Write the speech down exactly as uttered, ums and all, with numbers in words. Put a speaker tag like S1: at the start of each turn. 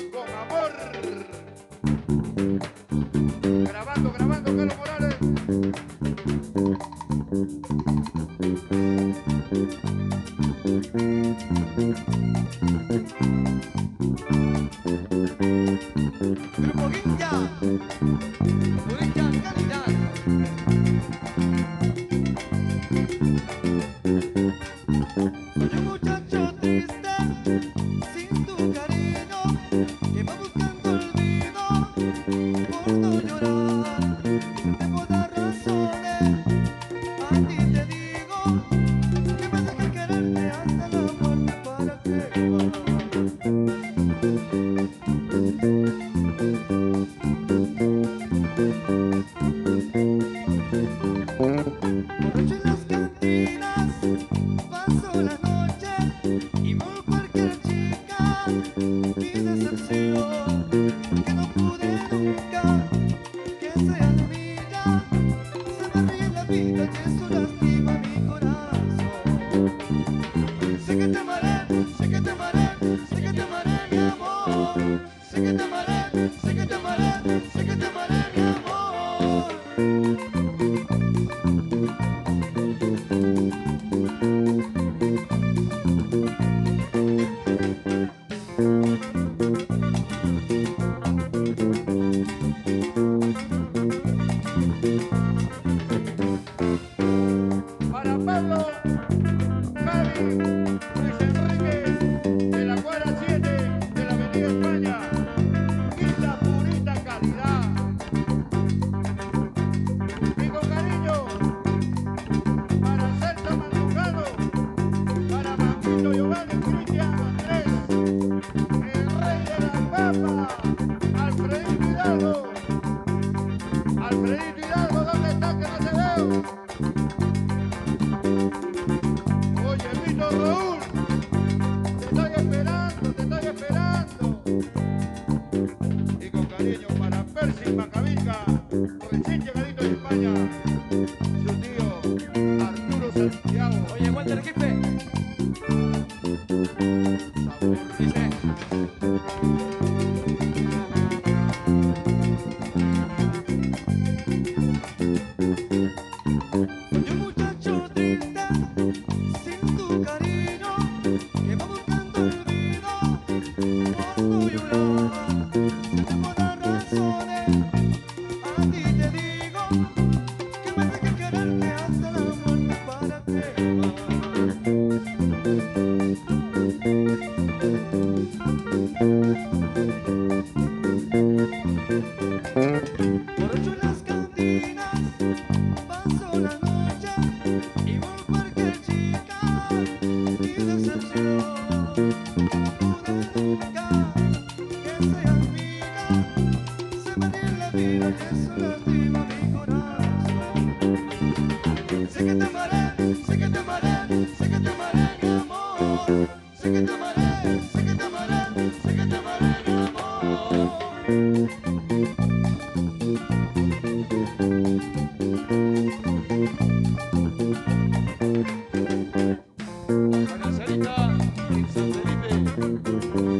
S1: con amor. Grabando, grabando, Carlos Morales.
S2: Grupo Guincha, Guincha calidad. Soy un muchacho triste, sin tu cariño, que va buscando olvido por no llorar. Debo dar razones, a ti te digo, que me dejes quererte hasta la muerte para que va. Borracho en las cantinas, paso la noche y por cualquier chica mi decepción, que no pude nunca que seas mía, se me ríe la vida y eso lastima mi corazón. Sé que te amaré, sé que te amaré, sé que te amaré mi amor, sé que te amaré, sé que te amaré, sé que te amaré mi amor.
S1: Para Pablo, Javi, Luis Enrique, de la cuadra siete de la Avenida España, Quinta Purita Calidad. Y con cariño, para Celso Mandujano, para Manguito Giovanni, Cristian Andrés, el rey de la papa, Alfredito Hidalgo. Alfredito Hidalgo, ¿dónde estás que no te veo? Oye, Vito Raúl, te estoy esperando, te estoy esperando. Y con cariño para Percy Macabica, recién llegadito de España, su tío Arturo Santiago.
S2: Oye, Walter Quispe,
S1: Sabor,
S2: dice. Soy un muchacho triste, sin tu cariño, que va buscando olvido por no llorar. Debo dar razones, a ti te digo, que me dejes quererte hasta la muerte para que va. Borracho en las cantinas, paso la noche y por cualquier chica mi decepción, que no pude nunca que seas mía, se me ríe la vida y eso lastima mi corazón. Sé que te amaré, sé que te amaré, sé que te amaré mi amor, sé que te amaré, sé que te amaré, sé que te amaré mi amor.
S1: Buena Sarita, en San Felipe.